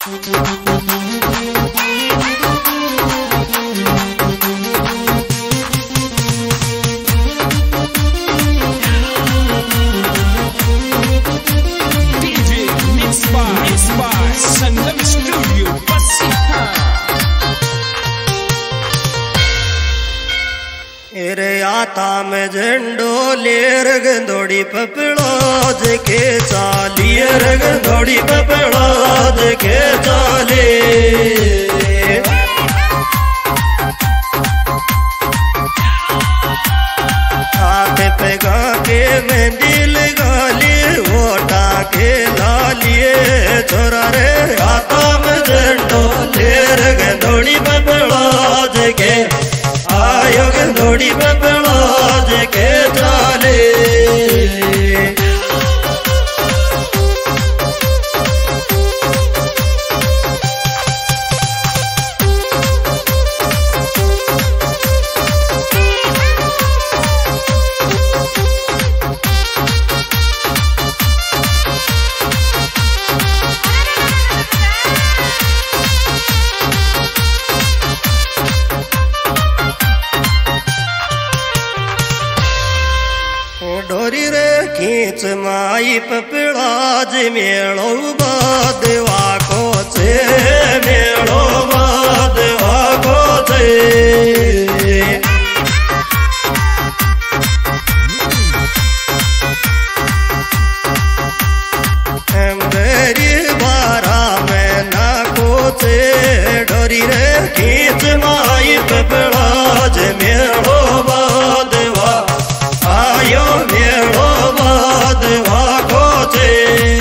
आता में झंडो लेर गंदोड़ी पपड़ाज के चाली गंदोड़ी पपड़ाज के चाले हाथ पे गा के मेहंदी लगा लिए वोटा के लालिए छोरा रे आता में झंडो लेर गंदोड़ी पपड़ाज के आयो गंदोड़ी पपड़ाज के चाले डोरी रे खींच माई पपड़ाज मेड़ो बादवा को छे मेड़ो बादवा को छे मेरी बारा में ना को छे डोरी रे खींच माई पपड़ाज मेड़ो बादवा आयो मेड़ो बादवा को छे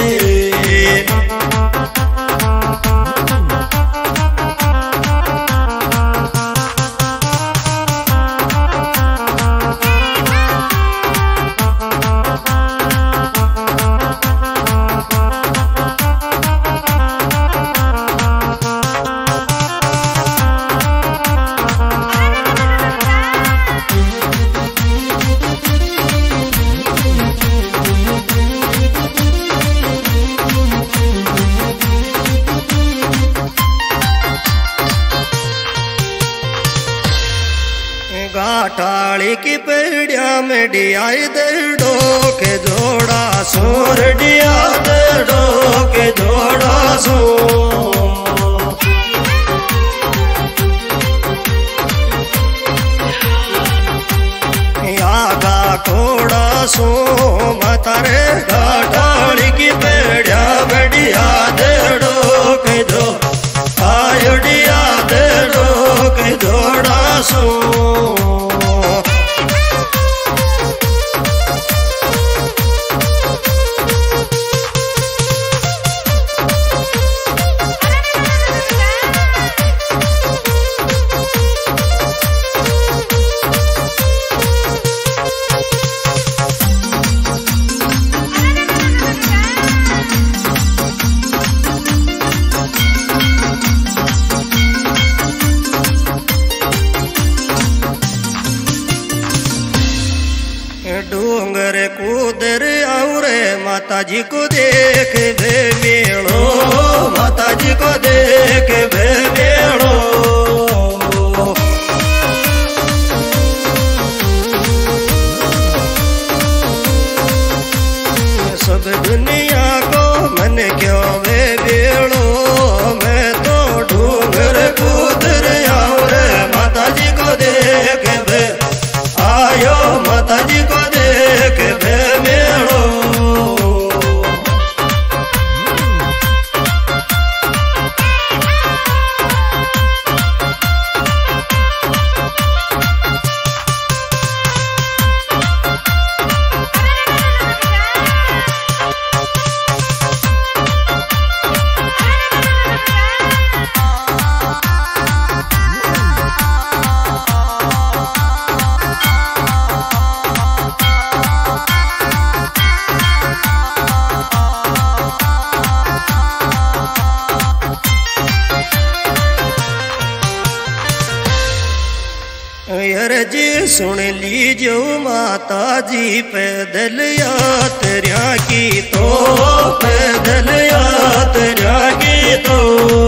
गाठाली की पेड़िया में डियाई दे डोके जोड़ा सोर डिया दे डोके जोड़ा सो यागा कोड़ा सो मतरे गाठाली की पेड़िया में डिया दे डोके जो आयो डिया दे डोके जोड़ा सो डूंगर कूदर औरे माता जी को देख भे मेड़ो माता जी को देख भे मेड़ो सब दुनिया को मन क्यों वे बेड़ो मैं तो डूंगर कूदर औरे माता जी को देख भे आयो माता जी को देख भे मेड़ो जी सुन लीजो माता जी पैदल यात्रा की तो पैदल यात्रा की तो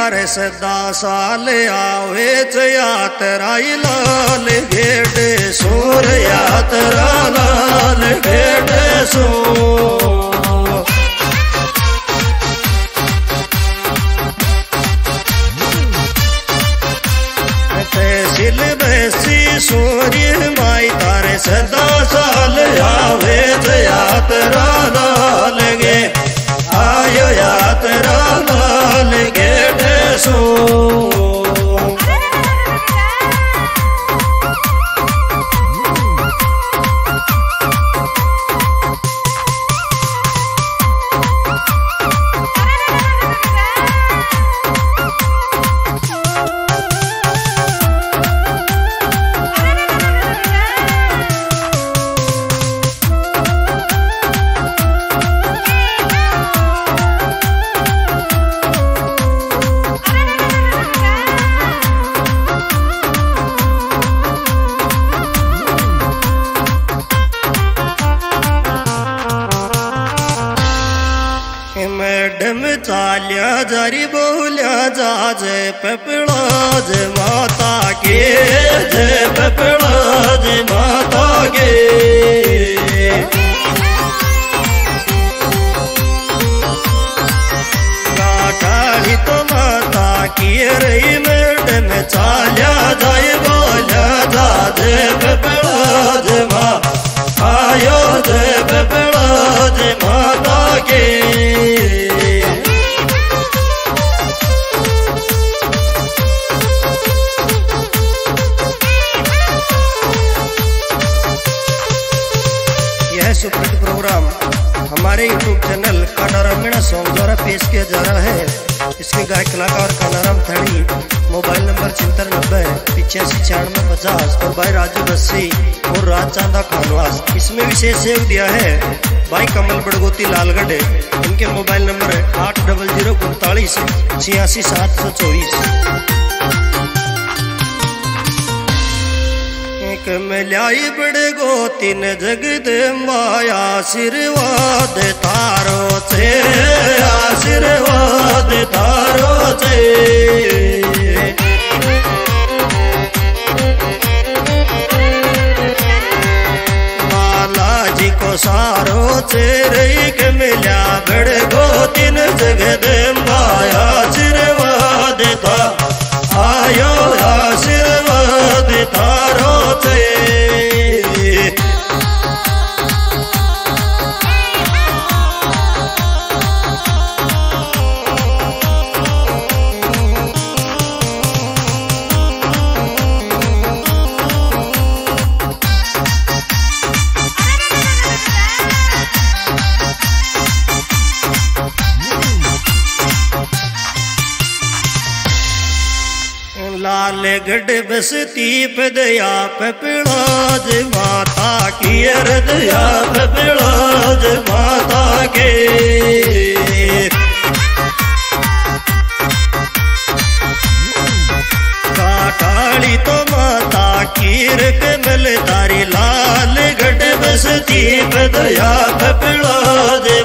तारे सदा साल आवे यात्रा लाल गेट सोर यात्रा लाल गेट सो तहसील बसी सूर्य माई तारे सदा साल आवे यात्रा लाल गे आयो यात्रा लाल गेट सो मैडम चालिया जारी बोलिया जाज पपड़ाज माता के जय पपड़ाज माता के गाठाड़ी तो माता की रही मैडम चालिया जारी बोलिया जाज पपड़ाज माँ आयो जय पपड़ाज माता के सुप्रसिद्ध प्रोग्राम हमारे YouTube channel Kanaram Meena song द्वारा पेश किया जा रहा है। इसके गायक कलाकार कानाराम थड़ी, मोबाइल नंबर 9790859450 और भाई राजू बस्सी और राज चांदा खानवास। इसमें विशेष सहयोग दिया है भाई कमल बड़गोती लालगढ़। इनके मोबाइल नंबर 800448 86724। मिलाई बड़े गोतिन जगदम्बा आशीर्वाद तारो से आशीर्वाद तारो से बालाजी को सारो चेहरे के मिला बड़े गोतिन जगदम्बा आशीर्वाद था आयो आशीर्वाद तारो से लालगढ़ बसती पदया पपड़ाज माता की अरदया पपड़ाज माता के काठाड़ी तो माता की कमल तारी लालगढ़ बसती पदया पपड़ाज